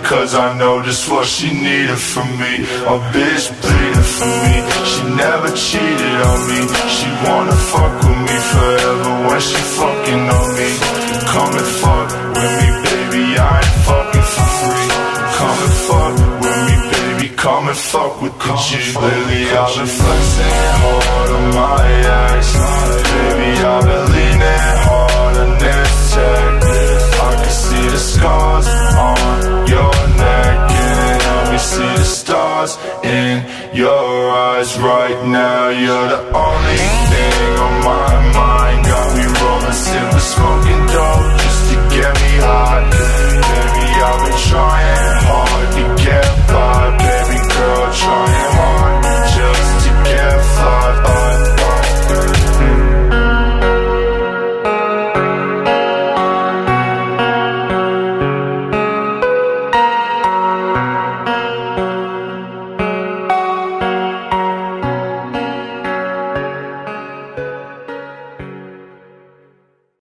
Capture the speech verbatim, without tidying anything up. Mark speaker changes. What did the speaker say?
Speaker 1: cause I know just what she needed from me. A bitch bleeding for me, she never cheated on me. She wanna fuck with me forever when she fucking on me. Come and fuck with me, baby, I ain't fucking for free. Come and fuck with me, baby, come and fuck with the G. Lately I've been flexing hard on my ex. Baby, I've been leaning hard on this check. I can see the scars on your neck, and help me see the stars in your eyes right now. You're the only thing